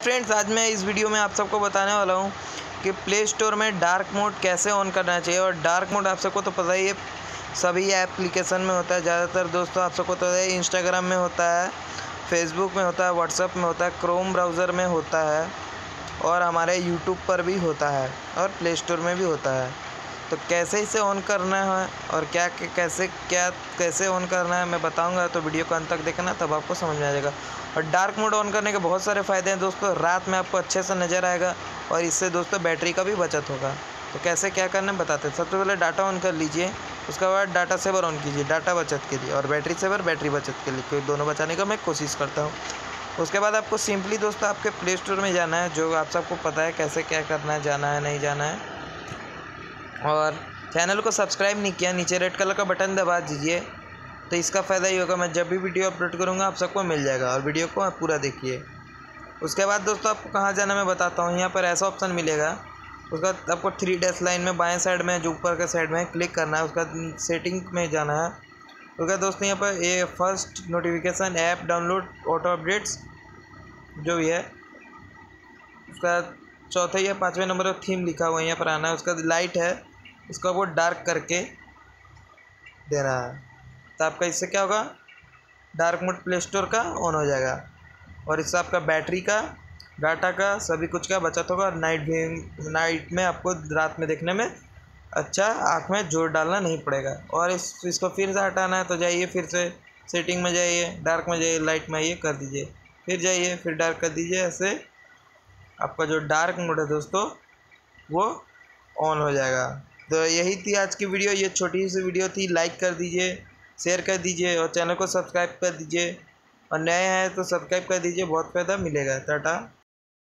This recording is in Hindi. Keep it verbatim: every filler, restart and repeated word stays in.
फ्रेंड्स, आज मैं इस वीडियो में आप सबको बताने वाला हूँ कि प्ले स्टोर में डार्क मोड कैसे ऑन करना चाहिए। और डार्क मोड आप सबको तो पता ही है, सभी एप्लीकेशन में होता है। ज़्यादातर दोस्तों आप सबको तो पता है, इंस्टाग्राम में होता है, फेसबुक में होता है, व्हाट्सएप में होता है, क्रोम ब्राउज़र में होता है और हमारे यूट्यूब पर भी होता है और प्ले स्टोर में भी होता है। तो कैसे इसे ऑन करना है और क्या कैसे क्या कैसे ऑन करना है मैं बताऊंगा, तो वीडियो को अंत तक देखना, तब आपको समझ में आ जाएगा। और डार्क मोड ऑन करने के बहुत सारे फ़ायदे हैं दोस्तों। रात में आपको अच्छे से नज़र आएगा और इससे दोस्तों बैटरी का भी बचत होगा। तो कैसे क्या करना है बताते हैं। सबसे पहले डाटा ऑन कर लीजिए, उसके बाद डाटा सेवर ऑन कीजिए डाटा बचत के लिए, और बैटरी सेवर बैटरी बचत के लिए, क्योंकि दोनों बचाने का मैं कोशिश करता हूँ। उसके बाद आपको सिंपली दोस्तों आपके प्ले स्टोर में जाना है, जो आप सबको पता है कैसे क्या करना है, जाना है नहीं जाना है। और चैनल को सब्सक्राइब नहीं किया, नीचे रेड कलर का बटन दबा दीजिए, तो इसका फ़ायदा ही होगा, मैं जब भी वीडियो अपलोड करूँगा आप सबको मिल जाएगा। और वीडियो को आप पूरा देखिए। उसके बाद दोस्तों आपको कहाँ जाना मैं बताता हूँ। यहाँ पर ऐसा ऑप्शन मिलेगा, उसके बाद आपको थ्री डैश लाइन में बाएं साइड में जो ऊपर के साइड में क्लिक करना है। उसके बाद सेटिंग में जाना है। उसके बाद दोस्तों यहाँ पर ये first notification, app download, auto updates जो भी है, उसका चौथे या पाँचवें नंबर पर थीम लिखा हुआ है, यहाँ पर आना है। उसका लाइट है, इसको आपको डार्क करके देना है, तो आपका इससे क्या होगा, डार्क मोड प्ले स्टोर का ऑन हो जाएगा। और इससे आपका बैटरी का, डाटा का, सभी कुछ का बचत होगा। और नाइट भी नाइट में आपको रात में देखने में अच्छा, आँख में जोर डालना नहीं पड़ेगा। और इस इसको फिर से हटाना है तो जाइए, फिर से सेटिंग में जाइए, डार्क में जाइए, लाइट में आइए, कर दीजिए, फिर जाइए, फिर डार्क कर दीजिए। ऐसे आपका जो डार्क मोड है दोस्तों वो ऑन हो जाएगा। तो यही थी आज की वीडियो, ये छोटी सी वीडियो थी। लाइक कर दीजिए, शेयर कर दीजिए और चैनल को सब्सक्राइब कर दीजिए। और नए हैं तो सब्सक्राइब कर दीजिए, बहुत फ़ायदा मिलेगा। टाटा।